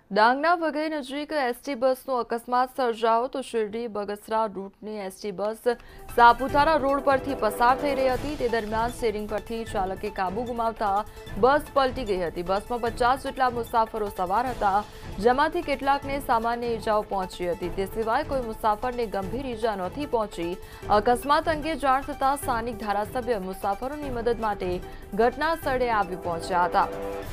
ડાંગના વઘઈ નજીક એસટી બસનો અકસ્માત સર્જાયો તો શિરડી બગસરા રૂટની એસટી બસ સાપુતારા રોડ પરથી પસાર થઈ રહી હતી। તે દરમિયાન સ્ટીયરિંગ પરથી ચાલકે કાબુ ગુમાવતા બસ પલટી ગઈ હતી। બસમાં 50 જેટલા મુસાફરો સવાર હતા, જેમાંથી કેટલાકને સામાન્ય ઈજાઓ પહોંચી હતી। તે સિવાય કોઈ મુસાફરને ગંભીર ઈજા નથી પહોંચી। અકસ્માત અંગે જાણ થતાં સ્થાનિક ધારાસભ્ય મુસાફરોની મદદ માટે ઘટના સ્થળે આવી પહોંચ્યા હતા।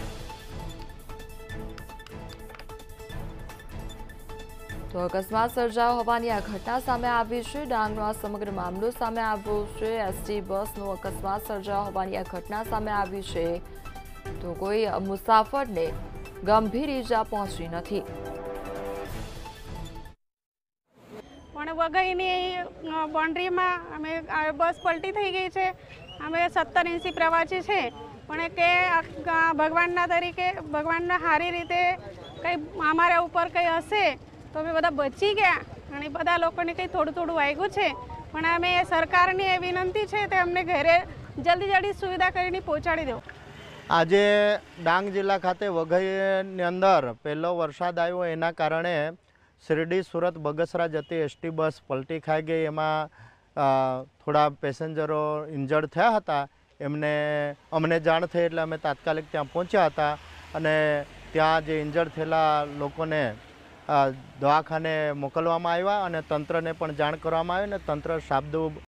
તો અકસ્માત સર્જાયો હોવાની આ ઘટના સામે આવી છે। ડાંગનો આ સમગ્ર મામલો સામે આવ્યો છે। એસટી બસનો અકસ્માત સર્જાયો હોવાની આ ઘટના સામે આવી છે, તો કોઈ મુસાફરને ગંભીર ઈજા પહોંચી નથી। પણ વઘઈની બાઉન્ડ્રીમાં અમે બસ પલટી થઈ ગઈ છે। અમે 70-80 પ્રવાસી છે, પણ કે ભગવાનના તરીકે ભગવાનના સારી રીતે કંઈ અમારા ઉપર કંઈ હશે તો અમે બધા બચી ગયા અને બધા લોકોને કંઈ થોડું થોડું વાગ્યું છે। પણ અમે સરકારની એ વિનંતી છે તે અમને ઘરે જલ્દી સુવિધા કરીને પહોંચાડી દો। આજે ડાંગ જિલ્લા ખાતે વઘઈની અંદર પહેલો વરસાદ આવ્યો, એના કારણે શિરડી સુરત બગસરા જતી એસટી બસ પલટી ખાઈ ગઈ। એમાં થોડા પેસેન્જરો ઇન્જર્ડ થયા હતા। અમને જાણ થઈ એટલે અમે તાત્કાલિક ત્યાં પહોંચ્યા હતા અને ત્યાં જે ઇન્જર્ડ થયેલા લોકોને દવાખાને મોકલવામાં આવ્યા અને તંત્રને પણ જાણ કરવામાં આવી અને તંત્ર શાબદુબ